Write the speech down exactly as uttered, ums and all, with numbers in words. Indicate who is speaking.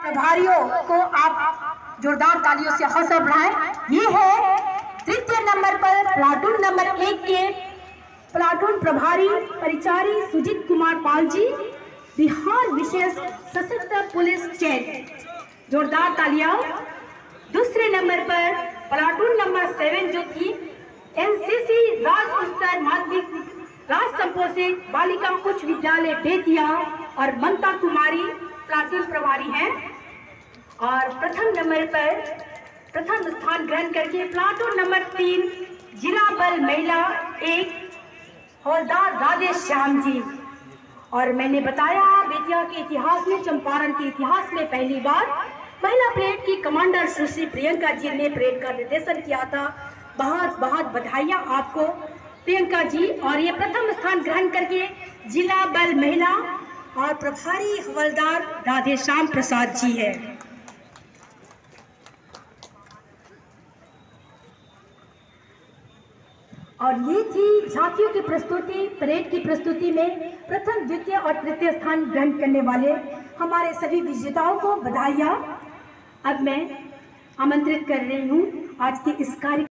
Speaker 1: प्रभारियों को आप जोरदार तालियों से हौसला बढ़ाएं। ये है तृतीय नंबर पर प्लाटून नंबर एक के प्लाटून प्रभारी परिचारी सुजीत कुमार पाल जी, बिहार विशेष सशस्त्र पुलिस चयन, जोरदार तालियां। दूसरे नंबर पर प्लाटून नंबर सेवन जो थी एनसीसी राज्य स्तर माध्यमिक राज संपोषित बालिका उच्च विद्यालय बेतिया और ममता कुमारी प्लाटून प्रभारी हैं। और प्रथम नंबर पर प्रथम स्थान ग्रहण करके प्लाटून नंबर तीन जिला बल महिला एक हवलदार राधे श्याम जी। और मैंने बताया बेतिया के इतिहास में, चंपारण के इतिहास में पहली बार महिला परेड की कमांडर सुश्री प्रियंका जी ने परेड का निर्देशन किया था। बहुत बहुत बधाइयाँ आपको प्रियंका जी। और ये प्रथम स्थान ग्रहण करके जिला बल महिला और प्रभारी हवलदार राधे श्याम प्रसाद जी है। और ये थी झांकियों की प्रस्तुति, परेड की प्रस्तुति में प्रथम, द्वितीय और तृतीय स्थान ग्रहण करने वाले हमारे सभी विजेताओं को बधाइयाँ। अब मैं आमंत्रित कर रही हूँ आज के इस कार्य